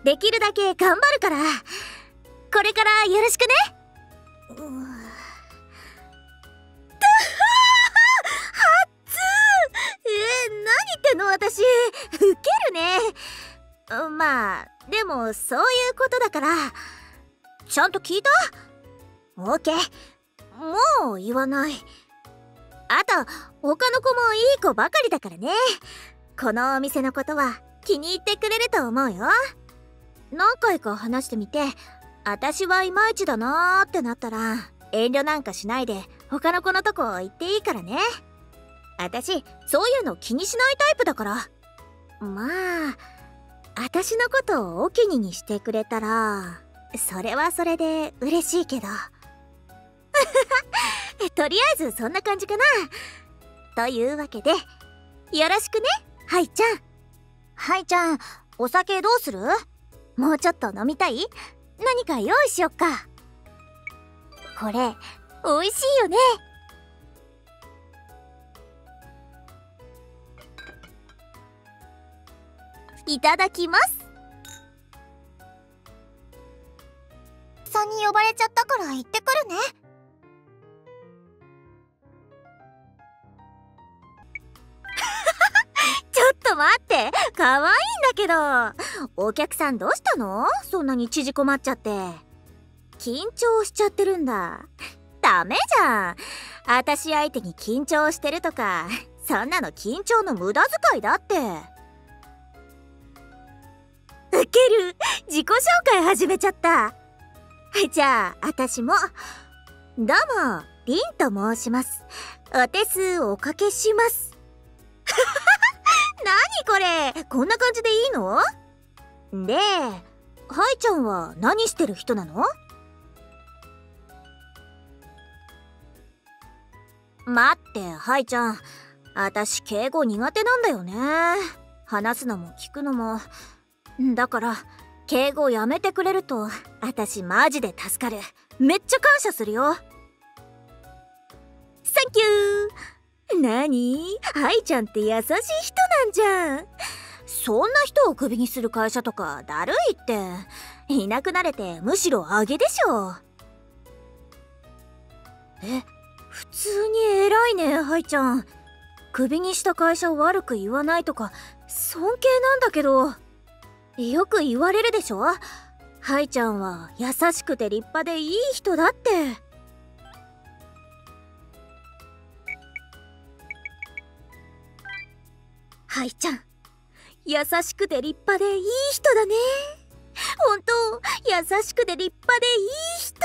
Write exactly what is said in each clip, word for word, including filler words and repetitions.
できるだけ頑張るから、これからよろしくね。うーはっつー。えー、何言ってんの私。ウケるね。まあでもそういうことだから。ちゃんと聞いた？オーケー、もう言わない。あと他の子もいい子ばかりだからね。このお店のことは気に入ってくれると思うよ。何回か話してみて、私はいまいちだなーってなったら遠慮なんかしないで他の子のとこ行っていいからね。私そういうの気にしないタイプだから。まあ私のことをお気ににしてくれたらそれはそれで嬉しいけどとりあえずそんな感じかな。というわけでよろしくね、ハイちゃん。ハイちゃん、お酒どうする？もうちょっと飲みたい？何か用意しよっか。これ美味しいよね。いただきます。さんに呼ばれちゃったから行ってくるね。ちょっと待って、可愛いんだけど。お客さんどうしたの？そんなに縮こまっちゃって。緊張しちゃってるんだ。ダメじゃん。私相手に緊張してるとか、そんなの緊張の無駄遣いだって。ウケる。自己紹介始めちゃった。じゃあ私も。どうもリンと申します。お手数おかけします。何これ、こんな感じでいいの？で、ハイちゃんは何してる人なの？待って、ハイちゃん。私敬語苦手なんだよね。話すのも聞くのも。だから敬語やめてくれると私マジで助かる。めっちゃ感謝するよ。サンキュー。なに？ハイちゃんって優しい人なんじゃん。そんな人をクビにする会社とかだるいって。いなくなれてむしろあげでしょ。え、普通に偉いね、ハイちゃん。クビにした会社を悪く言わないとか尊敬なんだけど。よく言われるでしょ？ハイちゃんは優しくて立派でいい人だって。ハイちゃん、優しくて立派でいい人だね。ほんと、優しくて立派でいい人。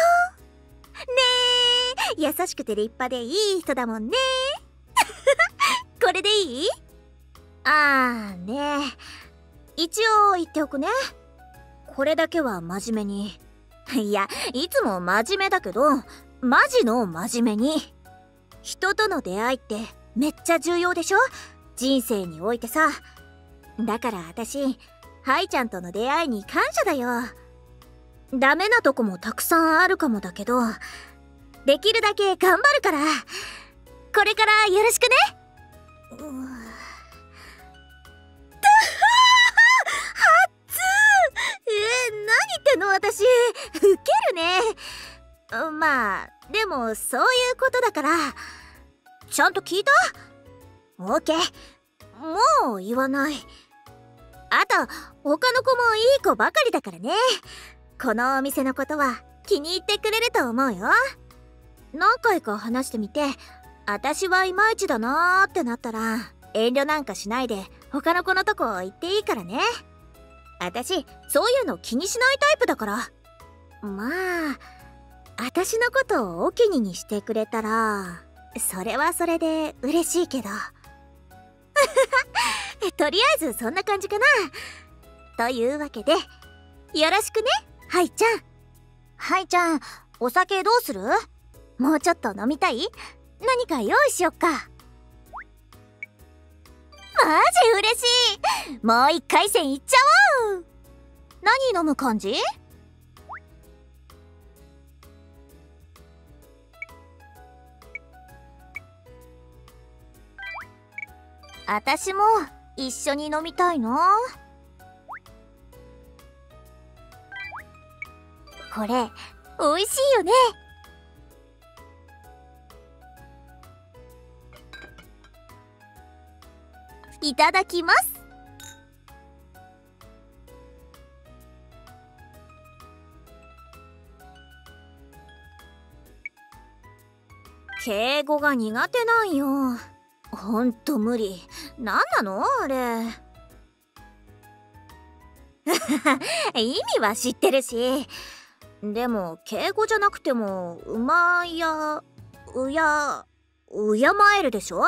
ねえ、優しくて立派でいい人だもんね。これでいい？あーねえ。一応言っておくね。これだけは真面目に。いや、いつも真面目だけど、マジの真面目に。人との出会いってめっちゃ重要でしょ？人生においてさ。だから私、ハイちゃんとの出会いに感謝だよ。ダメなとこもたくさんあるかもだけど、できるだけ頑張るから、これからよろしくね。うの私、ウケるね。まあでもそういうことだから。ちゃんと聞いた？オーケー、もう言わない。あと他の子もいい子ばかりだからね。このお店のことは気に入ってくれると思うよ。何回か話してみて、私はいまいちだなーってなったら遠慮なんかしないで他の子のとこ行っていいからね。私そういうの気にしないタイプだから。まあ私のことをお気ににしてくれたらそれはそれで嬉しいけど。とりあえずそんな感じかな。というわけでよろしくね、ハイちゃん。ハイちゃん、お酒どうする？もうちょっと飲みたい？何か用意しよっか。マジ嬉しい。もう一回戦いっちゃおう。何飲む感じ？私も一緒に飲みたいな。 これ美味しいよね。いただきます。敬語が苦手なんよ。ほんと無理。なんなのあれ。意味は知ってるし。でも敬語じゃなくてもうまやうや敬えるでしょ。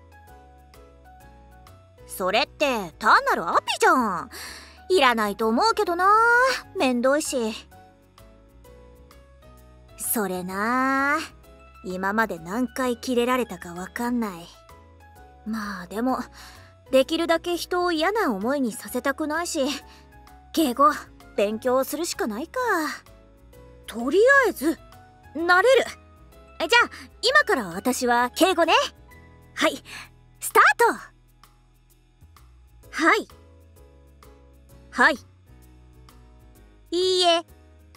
それって単なるアピじゃん。いらないと思うけどな。めんどいし。それな、今まで何回キレられたかわかんない。まあでもできるだけ人を嫌な思いにさせたくないし、敬語勉強するしかないか。とりあえず慣れる。じゃあ今から私は敬語ね。はい、スタート。はいはい、いいえ、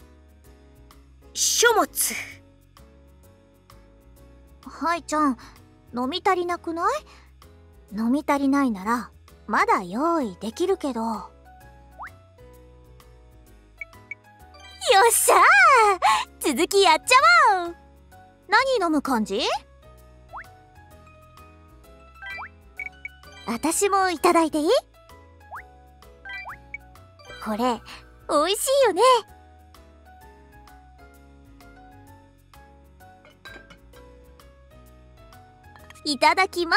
書物。はいちゃん、飲み足りなくない？飲み足りないならまだ用意できるけど。よっしゃー、続きやっちゃおう。何飲む感じ？私もいただいていい？これ美味しいよね。いただきます。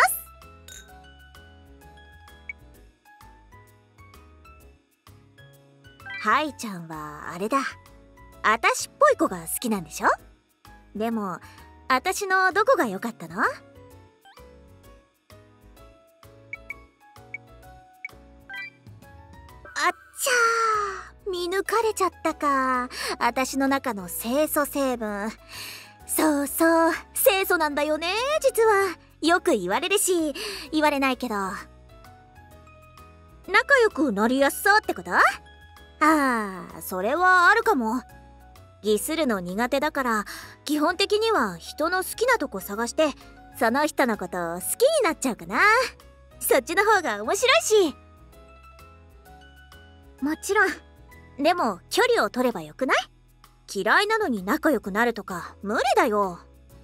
はいちゃんはあれだ、あたしっぽい子が好きなんでしょ？でもあたしのどこが良かったの？あっちゃー、見抜かれちゃったか。あたしの中の清楚成分。そうそう、清楚なんだよね実は。よく言われるし言われないけど、仲良くなりやすそうってこと？ああ、それはあるかも。ギスるの苦手だから基本的には人の好きなとこ探してその人のことを好きになっちゃうかな。そっちの方が面白いし。もちろん。でも距離を取ればよくない？嫌いなのに仲良くなるとか無理だよ。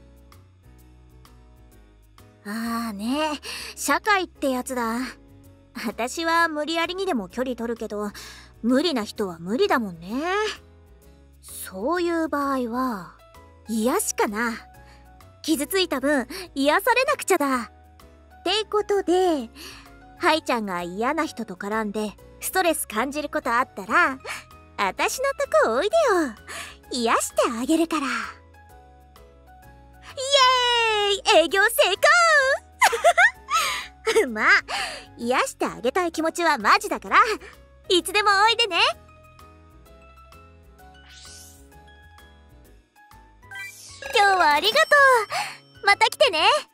ああね、社会ってやつだ。私は無理やりにでも距離取るけど無理な人は無理だもんね。そういう場合は癒しかな。傷ついた分癒されなくちゃだ。ってことで、ハイちゃんが嫌な人と絡んでストレス感じることあったら私のとこおいでよ。癒してあげるから。イエーイ、営業成功まあ癒してあげたい気持ちはマジだからいつでもおいでね。今日はありがとう。また来てね。